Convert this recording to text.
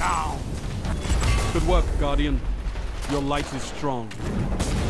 down. Good work, Guardian. Your light is strong.